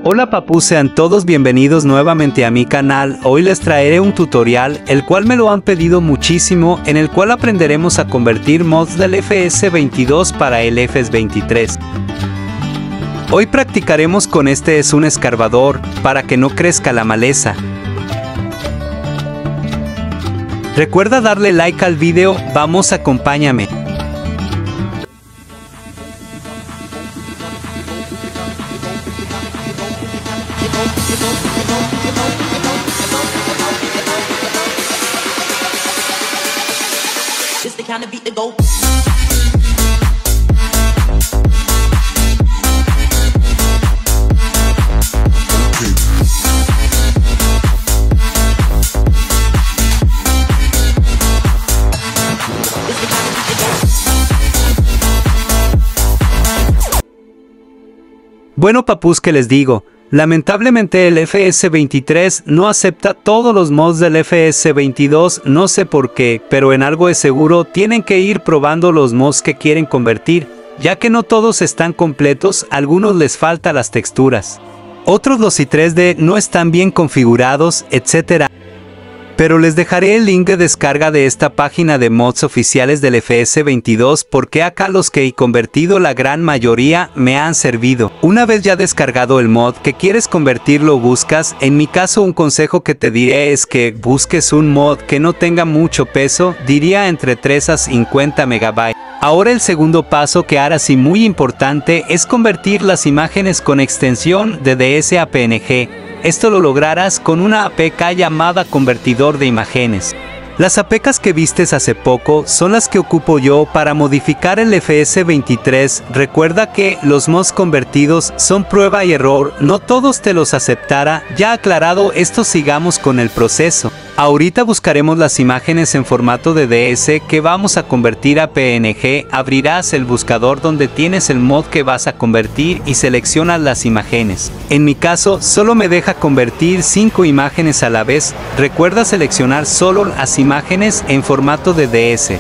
Hola papus, sean todos bienvenidos nuevamente a mi canal. Hoy les traeré un tutorial, el cual me lo han pedido muchísimo, en el cual aprenderemos a convertir mods del FS22 para el FS23. Hoy practicaremos con este es un escarbador, para que no crezca la maleza. Recuerda darle like al video, vamos, acompáñame. It's the kind of beat to go. Bueno papus, ¿qué les digo? Lamentablemente el FS23 no acepta todos los mods del FS22, no sé por qué, pero en algo es seguro, tienen que ir probando los mods que quieren convertir, ya que no todos están completos, algunos les faltan las texturas. Otros los i3D no están bien configurados, etc. Pero les dejaré el link de descarga de esta página de mods oficiales del FS22 porque acá los que he convertido la gran mayoría me han servido. Una vez ya descargado el mod que quieres convertir lo buscas, en mi caso un consejo que te diré es que busques un mod que no tenga mucho peso, diría entre 3 a 50 MB. Ahora el segundo paso que harás y muy importante es convertir las imágenes con extensión de DS a PNG. Esto lo lograrás con una APK llamada convertidor de imágenes. Las APKs que vistes hace poco son las que ocupo yo para modificar el FS23. Recuerda que los mods convertidos son prueba y error, no todos te los aceptará. Ya aclarado esto, sigamos con el proceso. Ahorita buscaremos las imágenes en formato de DS que vamos a convertir a PNG. Abrirás el buscador donde tienes el mod que vas a convertir y seleccionas las imágenes. En mi caso solo me deja convertir 5 imágenes a la vez. Recuerda seleccionar solo las imágenes en formato de DS.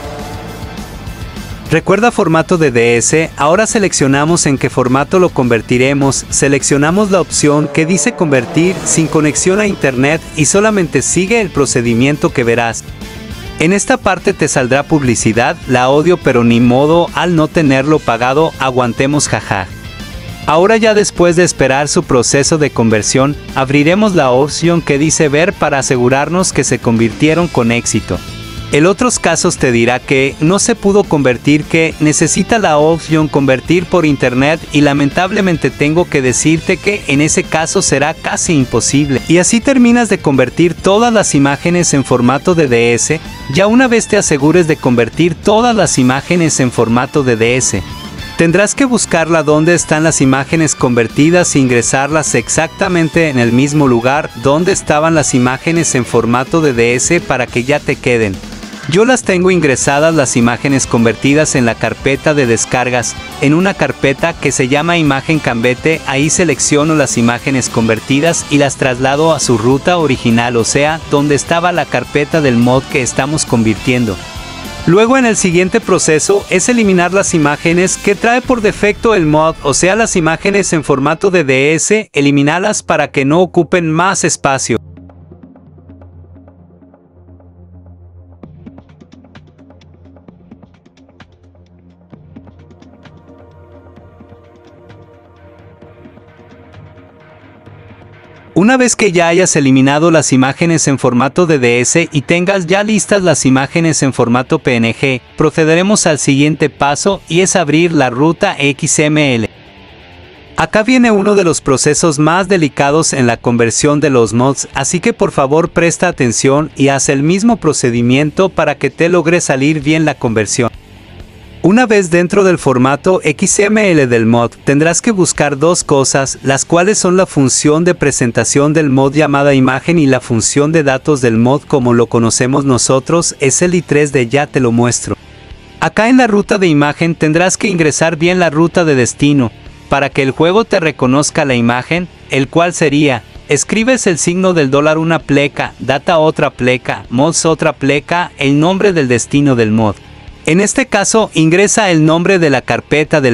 Recuerda formato de DS, ahora seleccionamos en qué formato lo convertiremos, seleccionamos la opción que dice convertir sin conexión a internet y solamente sigue el procedimiento que verás. En esta parte te saldrá publicidad, la odio pero ni modo, al no tenerlo pagado, aguantemos jaja. Ahora ya después de esperar su proceso de conversión, abriremos la opción que dice ver para asegurarnos que se convirtieron con éxito. En otros casos te dirá que no se pudo convertir, que necesita la opción convertir por internet y lamentablemente tengo que decirte que en ese caso será casi imposible. Y así terminas de convertir todas las imágenes en formato de DS, ya una vez te asegures de convertir todas las imágenes en formato de DS. Tendrás que buscarla donde están las imágenes convertidas e ingresarlas exactamente en el mismo lugar donde estaban las imágenes en formato de DS para que ya te queden. Yo las tengo ingresadas las imágenes convertidas en la carpeta de descargas, en una carpeta que se llama imagen cambete. Ahí selecciono las imágenes convertidas y las traslado a su ruta original, o sea, donde estaba la carpeta del mod que estamos convirtiendo. Luego en el siguiente proceso es eliminar las imágenes que trae por defecto el mod, o sea las imágenes en formato de DS, eliminarlas para que no ocupen más espacio. Una vez que ya hayas eliminado las imágenes en formato de DS y tengas ya listas las imágenes en formato PNG, procederemos al siguiente paso y es abrir la ruta XML. Acá viene uno de los procesos más delicados en la conversión de los mods, así que por favor presta atención y haz el mismo procedimiento para que te logre salir bien la conversión. Una vez dentro del formato XML del mod, tendrás que buscar dos cosas, las cuales son la función de presentación del mod llamada imagen y la función de datos del mod como lo conocemos nosotros, es el i3D, ya te lo muestro. Acá en la ruta de imagen tendrás que ingresar bien la ruta de destino, para que el juego te reconozca la imagen, el cual sería, escribes el signo del dólar una pleca, data otra pleca, mods otra pleca, el nombre del destino del mod. En este caso, ingresa el nombre de la carpeta del mod.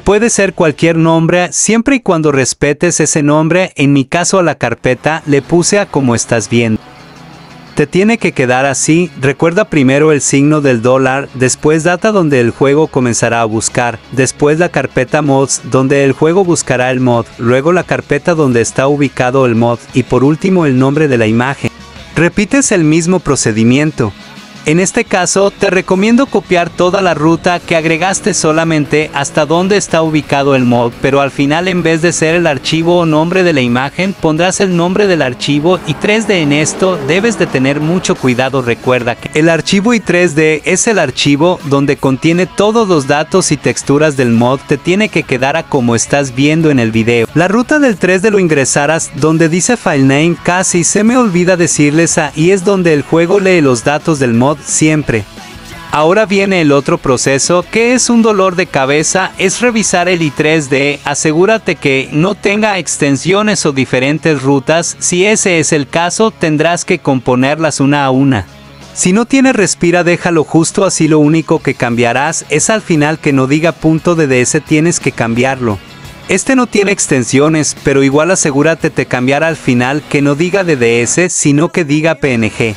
Puede ser cualquier nombre siempre y cuando respetes ese nombre. En mi caso a la carpeta le puse a como estás viendo. Te tiene que quedar así. Recuerda primero el signo del dólar, después data donde el juego comenzará a buscar, después la carpeta mods donde el juego buscará el mod, luego la carpeta donde está ubicado el mod y por último el nombre de la imagen. Repites el mismo procedimiento. En este caso, te recomiendo copiar toda la ruta que agregaste solamente hasta donde está ubicado el mod, pero al final en vez de ser el archivo o nombre de la imagen, pondrás el nombre del archivo y 3D en esto debes de tener mucho cuidado. Recuerda que el archivo i3D es el archivo donde contiene todos los datos y texturas del mod, te tiene que quedar a como estás viendo en el video. La ruta del 3D lo ingresarás donde dice file name, casi se me olvida decirles y es donde el juego lee los datos del mod siempre. Ahora viene el otro proceso que es un dolor de cabeza, es revisar el i3D, asegúrate que no tenga extensiones o diferentes rutas, si ese es el caso tendrás que componerlas una a una. Si no tiene respira déjalo justo así, lo único que cambiarás es al final que no diga .ds, tienes que cambiarlo. Este no tiene extensiones, pero igual asegúrate de cambiar al final que no diga DDS sino que diga PNG.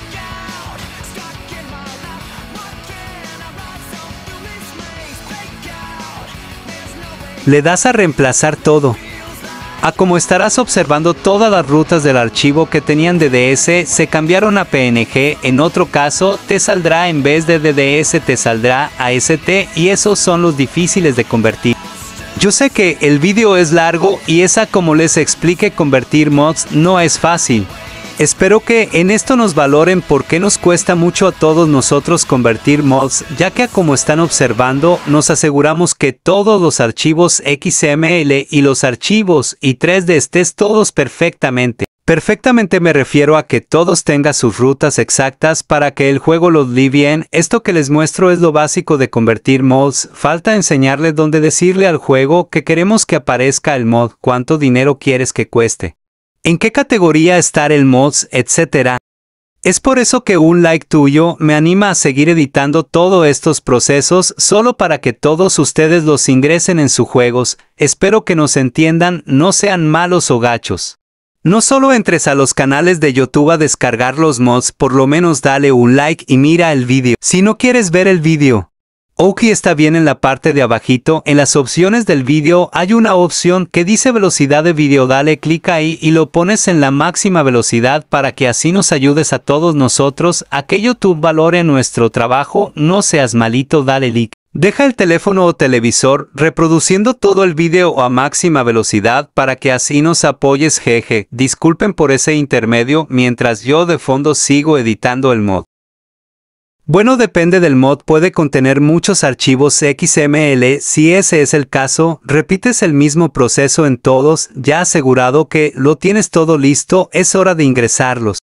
Le das a reemplazar todo. A como estarás observando, todas las rutas del archivo que tenían DDS se cambiaron a PNG, en otro caso te saldrá en vez de DDS te saldrá AST y esos son los difíciles de convertir. Yo sé que el vídeo es largo y esa como les expliqué convertir mods no es fácil. Espero que en esto nos valoren porque nos cuesta mucho a todos nosotros convertir mods, ya que como están observando nos aseguramos que todos los archivos XML y los archivos i3D estés todos perfectamente. Perfectamente me refiero a que todos tengan sus rutas exactas para que el juego los lee bien. Esto que les muestro es lo básico de convertir mods. Falta enseñarles dónde decirle al juego que queremos que aparezca el mod, cuánto dinero quieres que cueste, en qué categoría estar el mods, etc. Es por eso que un like tuyo me anima a seguir editando todos estos procesos solo para que todos ustedes los ingresen en sus juegos. Espero que nos entiendan, no sean malos o gachos. No solo entres a los canales de YouTube a descargar los mods, por lo menos dale un like y mira el vídeo. Si no quieres ver el vídeo, OK está bien. En la parte de abajito, en las opciones del vídeo, hay una opción que dice velocidad de vídeo, dale clic ahí y lo pones en la máxima velocidad para que así nos ayudes a todos nosotros a que YouTube valore nuestro trabajo. No seas malito, dale like. Deja el teléfono o televisor reproduciendo todo el vídeo a máxima velocidad para que así nos apoyes. Jeje, disculpen por ese intermedio mientras yo de fondo sigo editando el mod. Bueno, depende del mod, puede contener muchos archivos XML. Si ese es el caso, repites el mismo proceso en todos. Ya asegurado que lo tienes todo listo, es hora de ingresarlos.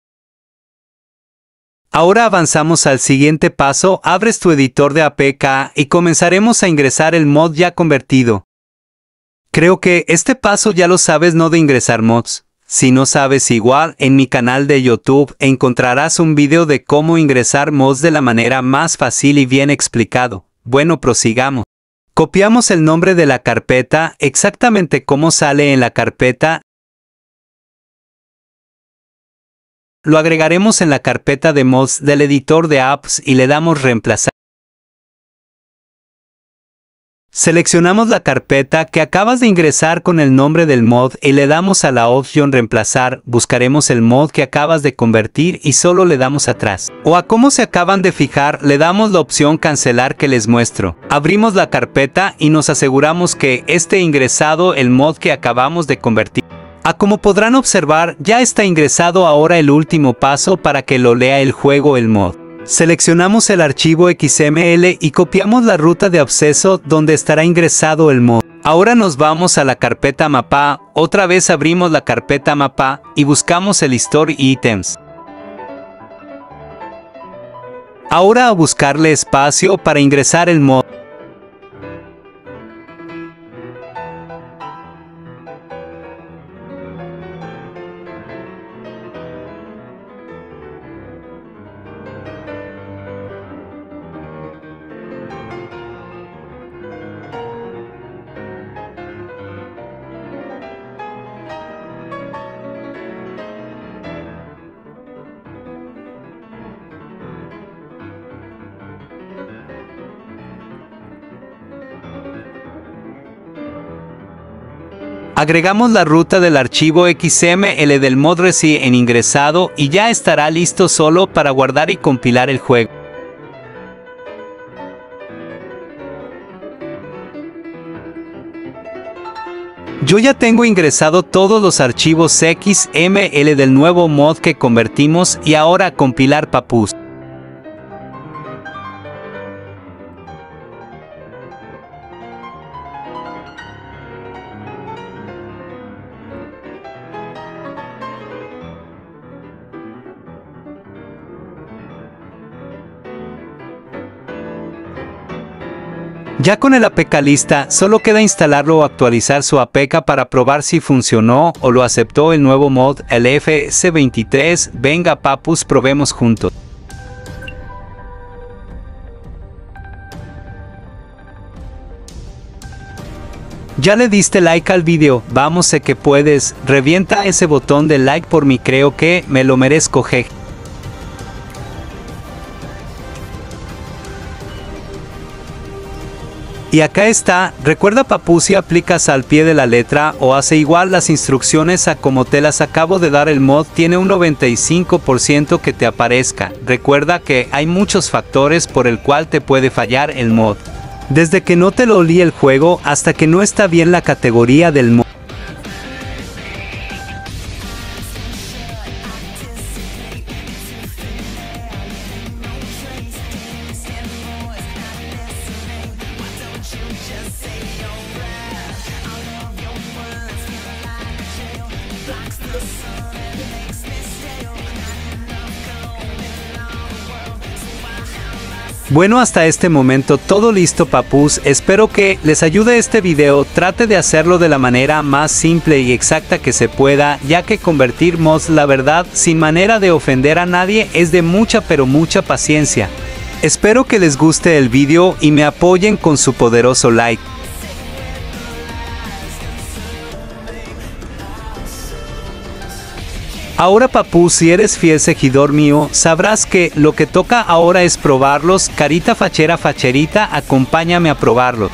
Ahora avanzamos al siguiente paso, abres tu editor de APK y comenzaremos a ingresar el mod ya convertido. Creo que este paso ya lo sabes, no de ingresar mods. Si no sabes, igual en mi canal de YouTube encontrarás un video de cómo ingresar mods de la manera más fácil y bien explicado. Bueno, prosigamos. Copiamos el nombre de la carpeta, exactamente como sale en la carpeta. Lo agregaremos en la carpeta de mods del editor de apps y le damos reemplazar. Seleccionamos la carpeta que acabas de ingresar con el nombre del mod y le damos a la opción reemplazar. Buscaremos el mod que acabas de convertir y solo le damos atrás. O a cómo se acaban de fijar, le damos la opción cancelar que les muestro. Abrimos la carpeta y nos aseguramos que esté ingresado el mod que acabamos de convertir. Como podrán observar, ya está ingresado. Ahora el último paso para que lo lea el juego el mod. Seleccionamos el archivo XML y copiamos la ruta de acceso donde estará ingresado el mod. Ahora nos vamos a la carpeta mapa, otra vez abrimos la carpeta mapa y buscamos el Store Items. Ahora a buscarle espacio para ingresar el mod. Agregamos la ruta del archivo XML del Modresi en ingresado y ya estará listo solo para guardar y compilar el juego. Yo ya tengo ingresado todos los archivos XML del nuevo mod que convertimos y ahora a compilar Papoose. Ya con el APK lista, solo queda instalarlo o actualizar su APK para probar si funcionó o lo aceptó el nuevo mod, el FS23. Venga Papoose, probemos juntos. Ya le diste like al video, vamos, sé que puedes, revienta ese botón de like por mí, creo que me lo merezco, jeje. Y acá está, recuerda Papoose, si aplicas al pie de la letra o hace igual las instrucciones a como te las acabo de dar, el mod tiene un 95% que te aparezca. Recuerda que hay muchos factores por el cual te puede fallar el mod. Desde que no te lo olí el juego hasta que no está bien la categoría del mod. Bueno, hasta este momento todo listo Papoose, espero que les ayude este video, trate de hacerlo de la manera más simple y exacta que se pueda, ya que convertir mods, la verdad, sin manera de ofender a nadie, es de mucha pero mucha paciencia. Espero que les guste el video y me apoyen con su poderoso like. Ahora Papoose, si eres fiel seguidor mío, sabrás que lo que toca ahora es probarlos. Carita fachera facherita, acompáñame a probarlo.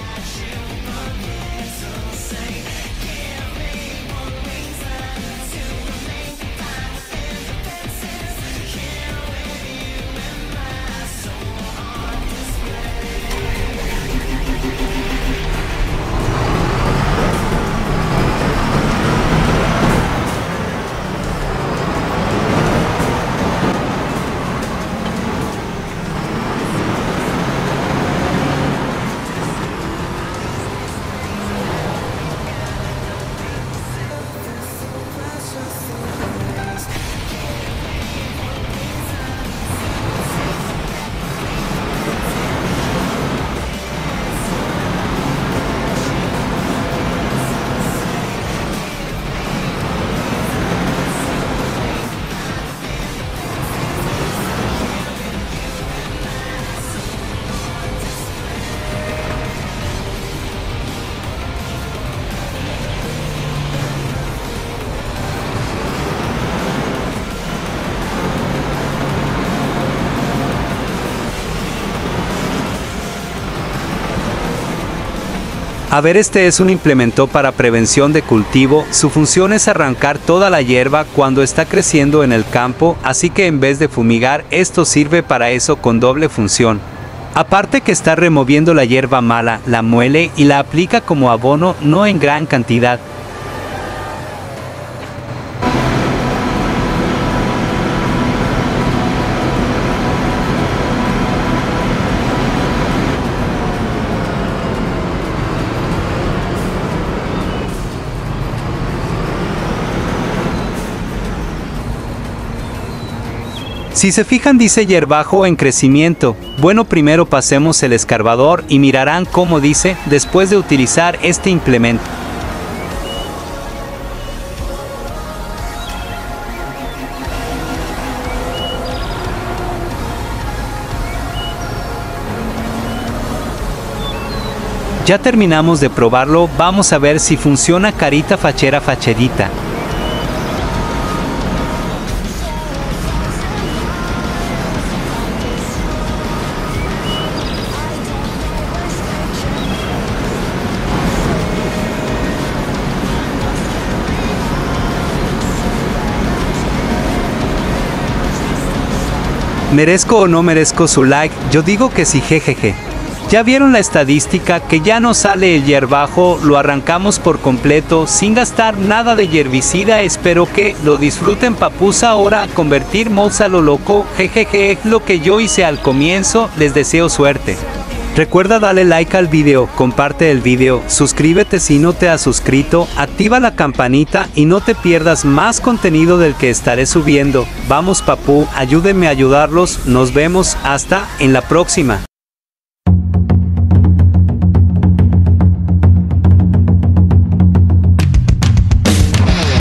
A ver, este es un implemento para prevención de cultivo, su función es arrancar toda la hierba cuando está creciendo en el campo, así que en vez de fumigar, esto sirve para eso con doble función. Aparte que está removiendo la hierba mala, la muele y la aplica como abono, no en gran cantidad. Si se fijan dice hierbajo en crecimiento. Bueno, primero pasemos el escarbador y mirarán cómo dice después de utilizar este implemento. Ya terminamos de probarlo, vamos a ver si funciona carita fachera facherita. ¿Merezco o no merezco su like? Yo digo que sí, jejeje. ¿Ya vieron la estadística que ya no sale el hierbajo? Lo arrancamos por completo sin gastar nada de herbicida. Espero que lo disfruten, papus. Ahora convertir mods a lo loco, jejeje, es lo que yo hice al comienzo. Les deseo suerte. Recuerda darle like al video, comparte el video, suscríbete si no te has suscrito, activa la campanita y no te pierdas más contenido del que estaré subiendo. Vamos, papu, ayúdenme a ayudarlos. Nos vemos hasta en la próxima.